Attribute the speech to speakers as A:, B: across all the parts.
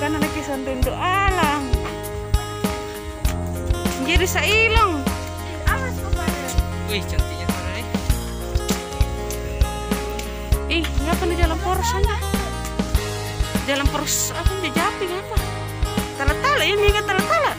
A: kan anak kisan rindu alang. Jadi sailang.
B: Wih, cantiknya mana nih?
A: Ngapa nih jalan poros sana? Jalan poros apa di Japi ngapa? Tala-tala ini kan tala-tala.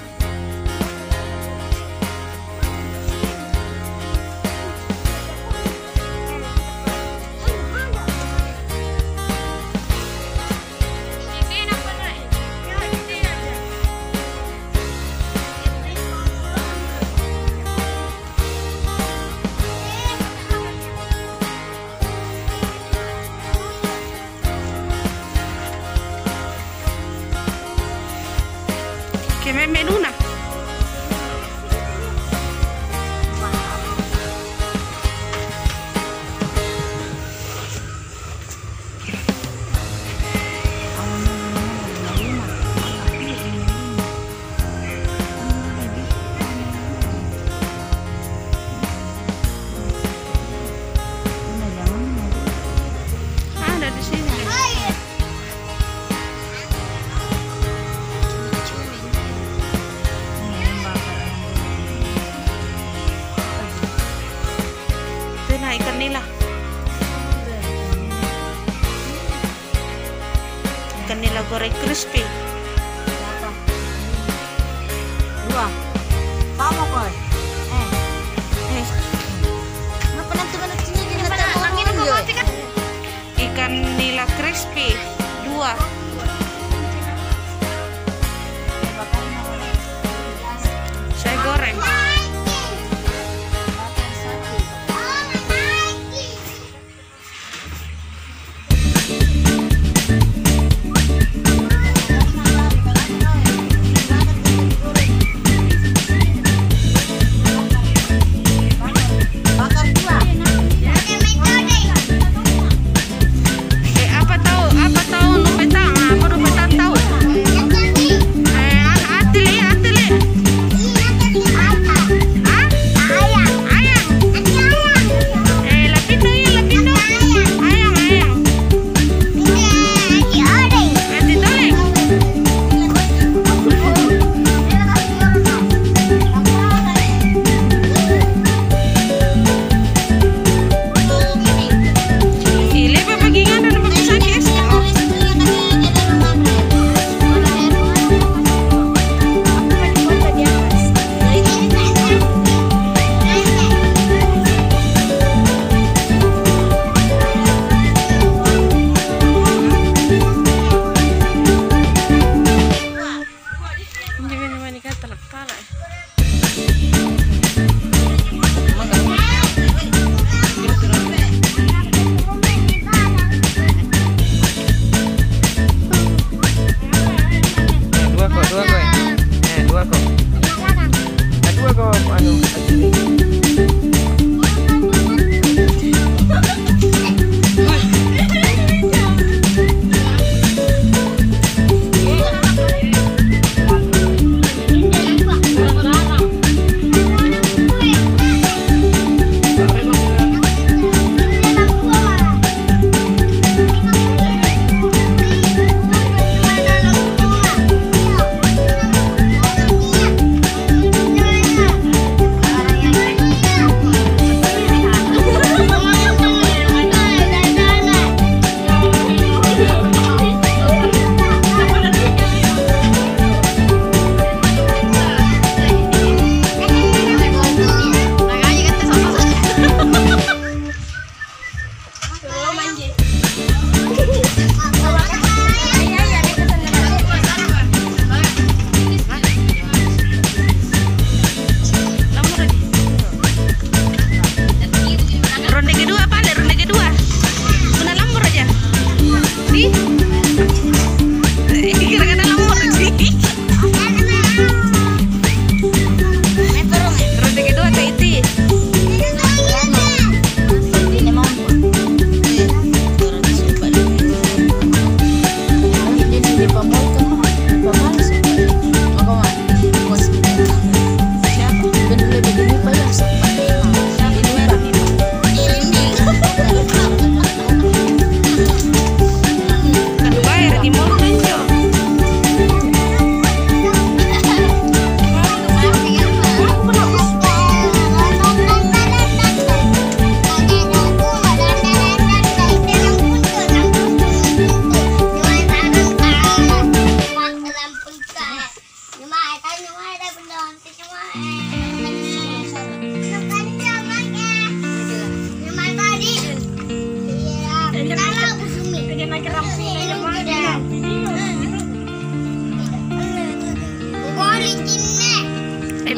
A: Que me menuna. Ada di sini. Ikan nila. Ikan nila goreng crispy.
C: Dua. Kamu koi. Kenapa nanti gini kan?
A: Ikan nila crispy 2. Saya goreng. Apa tahu nu petang?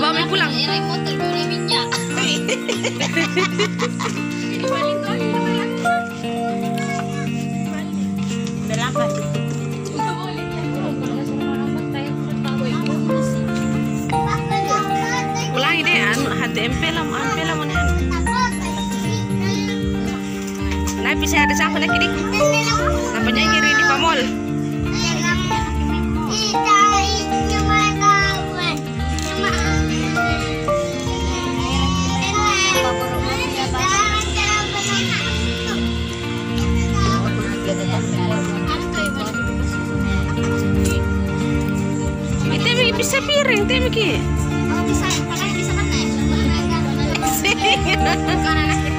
A: bawa mie pulang.
C: Naik motor boleh minyak. Udah lambat.
A: Ulangi deh, hati empela mana? Nah, bisa ada siapa lagi nih? Namanya ngiri di Pamol. Itu bisa piring, itu
C: Oh bisa, kalau bisa mana ya?